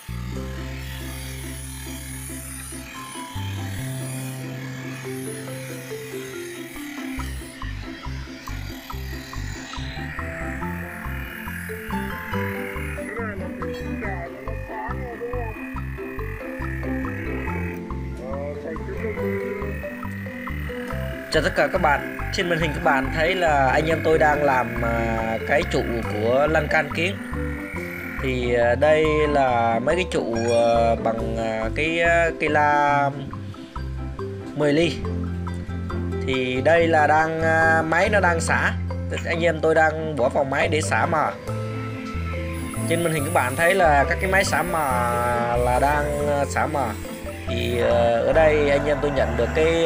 Chào tất cả các bạn, trên màn hình các bạn thấy là anh em tôi đang làm cái trụ của lan can kiến. Thì đây là mấy cái trụ bằng cái cây la 10 ly. Thì đây là đang máy nó đang xả, anh em tôi đang bỏ vào máy để xả mờ. Trên màn hình các bạn thấy là các cái máy xả mờ là đang xả mờ. Thì ở đây anh em tôi nhận được cái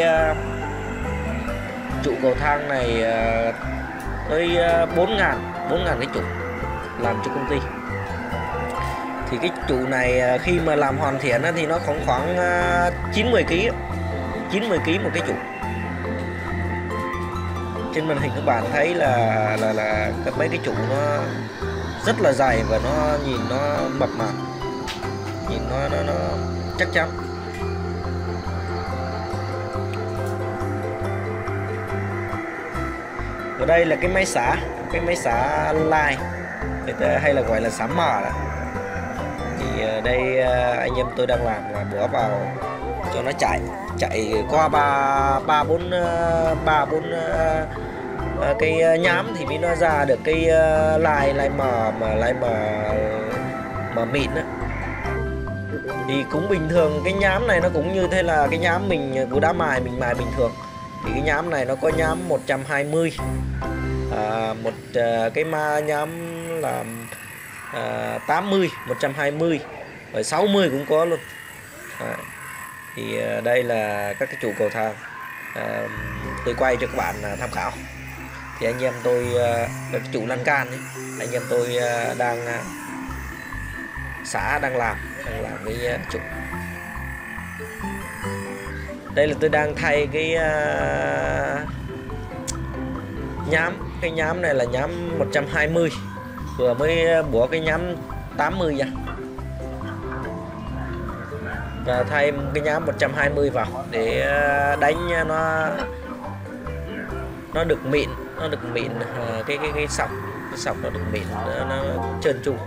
trụ cầu thang này tới 4.000 cái trụ làm cho công ty. Thì cái trụ này khi mà làm hoàn thiện thì nó khoảng 90 kg một cái trụ. Trên màn hình các bạn thấy là mấy cái trụ nó rất là dày và nó nhìn nó mập mạp, nhìn nó chắc chắn. Ở đây là cái máy xả line, người ta hay là gọi là xả mờ đó. Thì đây anh em tôi đang làm là bỏ vào cho nó chạy qua ba bốn cái nhám thì mới nó ra được cái line mờ mịn đó. Thì cũng bình thường, cái nhám này nó cũng như thế là cái nhám mình của đá mài mình mài bình thường. Thì cái nhám này nó có nhám 120, một cái ma nhám là 80, 120 và 60 cũng có luôn. Thì đây là các cái trụ cầu thang tôi quay cho các bạn tham khảo. Thì anh em tôi cái trụ lan can ấy, anh em tôi đang đang làm cái trụ. Đây là tôi đang thay cái cái nhám này là nhám 120, vừa mới bỏ cái nhám 80 ra và thay cái nhám 120 vào để đánh nó được mịn, cái sọc nó được mịn, nó trơn tru.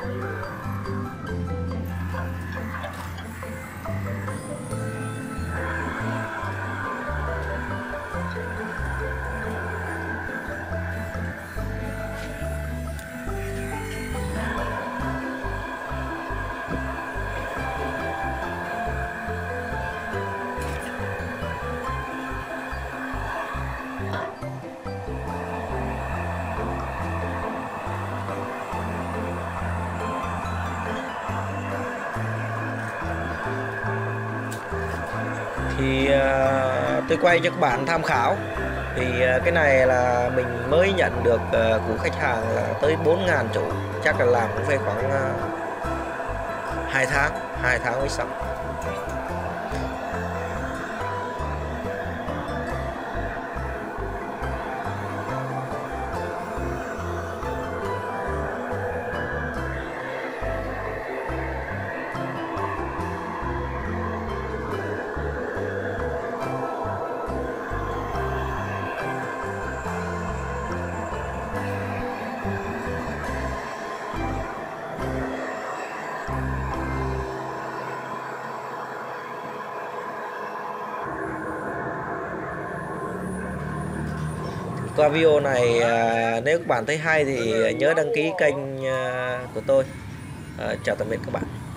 Thì tôi quay cho các bạn tham khảo. Thì cái này là mình mới nhận được của khách hàng là tới 4.000 trụ, chắc là làm cũng phải khoảng 2 tháng mới xong. Qua video này nếu các bạn thấy hay thì nhớ đăng ký kênh của tôi. Chào tạm biệt các bạn.